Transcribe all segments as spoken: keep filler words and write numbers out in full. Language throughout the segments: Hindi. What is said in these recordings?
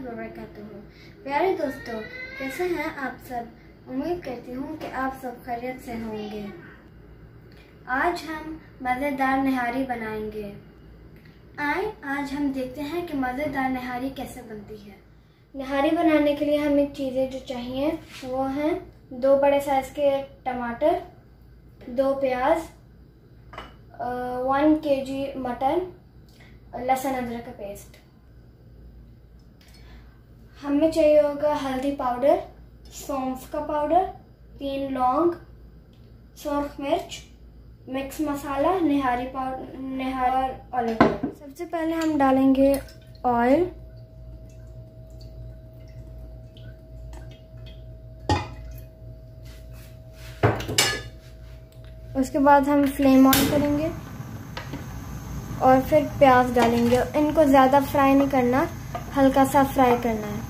वबरकातुहू। प्यारे दोस्तों, कैसे हैं आप सब? उम्मीद करती हूँ कि आप सब खैरियत से होंगे। आज हम मज़ेदार निहारी बनाएंगे। आए आज हम देखते हैं कि मज़ेदार निहारी कैसे बनती है। निहारी बनाने के लिए हमें चीज़ें जो चाहिए वो हैं दो बड़े साइज़ के टमाटर, दो प्याज, वन केजी मटन, लहसुन अदरक का पेस्ट। हमें चाहिए होगा हल्दी पाउडर, सौंफ का पाउडर, तीन लौंग, सूरख मिर्च, मिक्स मसाला, निहारी पाउडर, निहारी और ऑलिव ऑयल। सबसे पहले हम डालेंगे ऑयल। उसके बाद हम फ्लेम ऑन करेंगे और फिर प्याज डालेंगे। इनको ज़्यादा फ्राई नहीं करना, हल्का सा फ्राई करना है।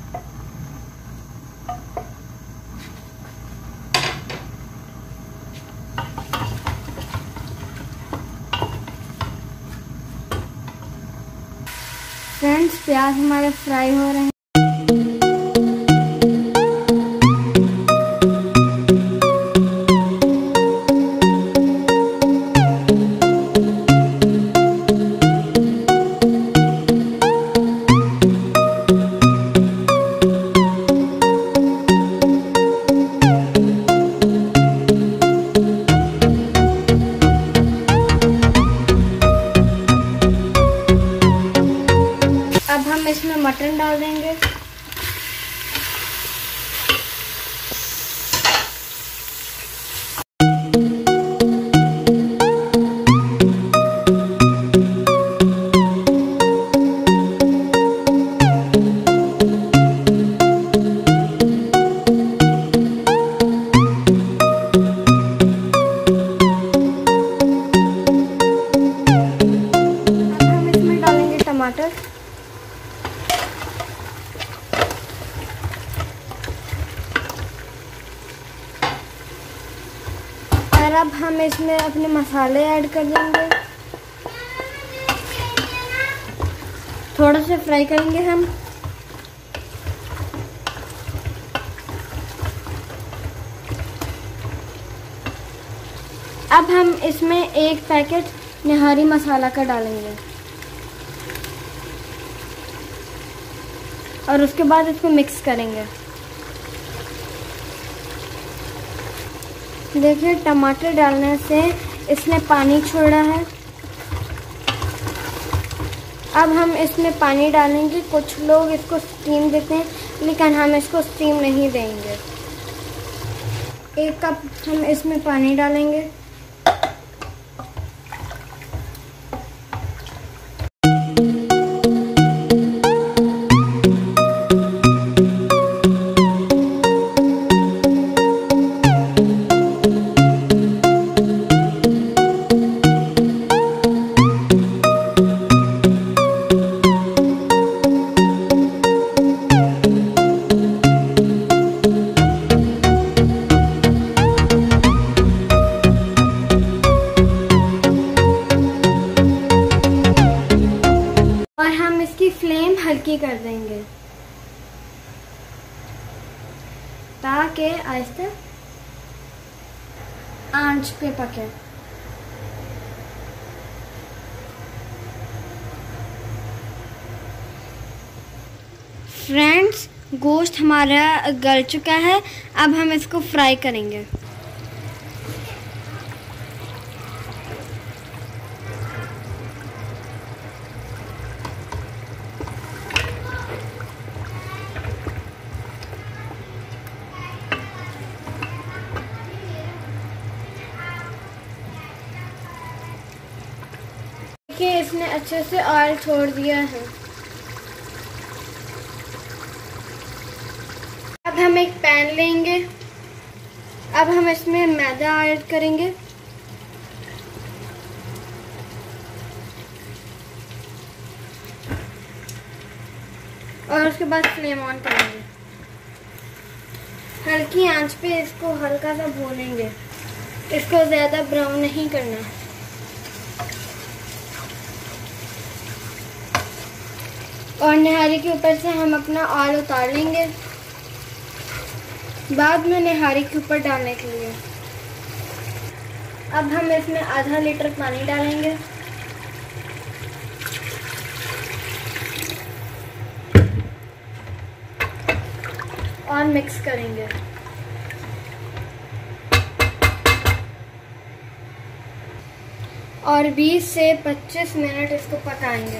फ्रेंड्स, प्याज हमारे फ्राई हो रहे हैं। अब हम इसमें मटन डाल देंगे। अब हम इसमें डालेंगे टमाटर। और अब हम इसमें अपने मसाले ऐड कर देंगे। थोड़ा सा फ्राई करेंगे हम। अब हम इसमें एक पैकेट निहारी मसाला का डालेंगे और उसके बाद इसको मिक्स करेंगे। देखिए, टमाटर डालने से इसने पानी छोड़ा है। अब हम इसमें पानी डालेंगे। कुछ लोग इसको स्टीम देते हैं, लेकिन हम इसको स्टीम नहीं देंगे। एक कप हम इसमें पानी डालेंगे। और हम इसकी फ्लेम हल्की कर देंगे ताकि आहिस्ते आंच पे पके। फ्रेंड्स, गोश्त हमारा गल चुका है। अब हम इसको फ्राई करेंगे। देखिए, इसने अच्छे से ऑयल छोड़ दिया है। अब हम एक पैन लेंगे। अब हम इसमें मैदा ऐड करेंगे। और उसके बाद फ्लेम ऑन करेंगे। हल्की आंच पे इसको हल्का सा भूनेंगे। इसको ज़्यादा ब्राउन नहीं करना। और निहारी के ऊपर से हम अपना ऑयल उतार लेंगे, बाद में निहारी के ऊपर डालने के लिए। अब हम इसमें आधा लीटर पानी डालेंगे। और मिक्स करेंगे। और बीस से पच्चीस मिनट इसको पकाएंगे।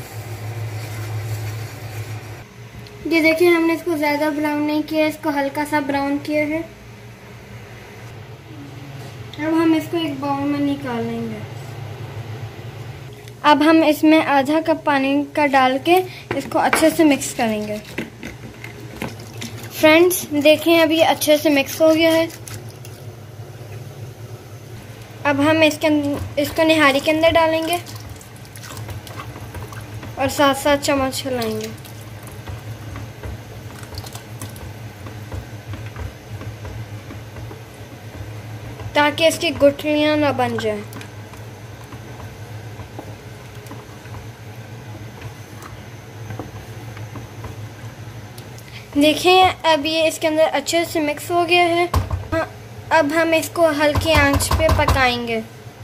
ये देखिए, हमने इसको ज़्यादा ब्राउन नहीं किया, इसको हल्का सा ब्राउन किया है। अब हम इसको एक बाउल में निकाल लेंगे। अब हम इसमें आधा कप पानी का डाल के इसको अच्छे से मिक्स करेंगे। फ्रेंड्स देखें, अब ये अच्छे से मिक्स हो गया है। अब हम इसके इसको निहारी के अंदर डालेंगे और साथ साथ चम्मच हिलाएंगे। ताकि इसकी गुठलियां ना बन जाए। देखें, अब ये इसके अंदर अच्छे से मिक्स हो गया है। हाँ, अब हम इसको हल्की आंच पे पकाएंगे।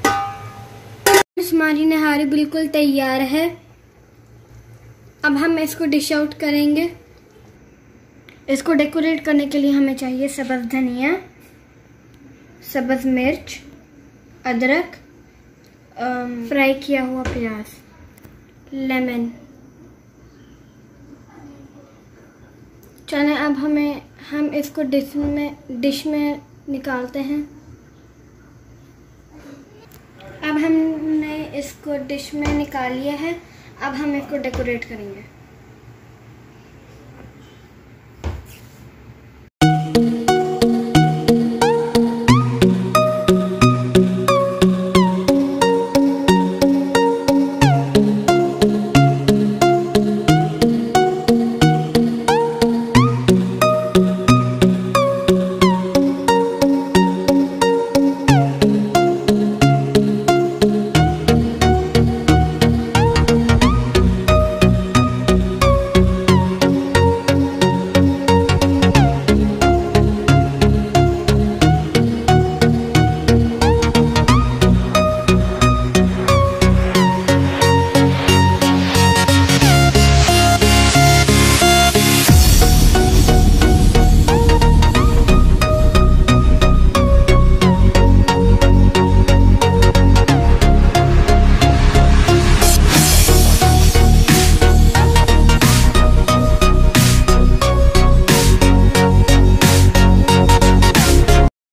हमारी निहारी बिल्कुल तैयार है। अब हम इसको डिश आउट करेंगे। इसको डेकोरेट करने के लिए हमें चाहिए सब्ज़ धनिया, सब्ज़ मिर्च, अदरक, फ्राई किया हुआ प्याज, लेमन। चलें, अब हमें हम इसको डिश में डिश में निकालते हैं। अब हमने इसको डिश में निकाल लिया है। अब हम इसको डेकोरेट करेंगे।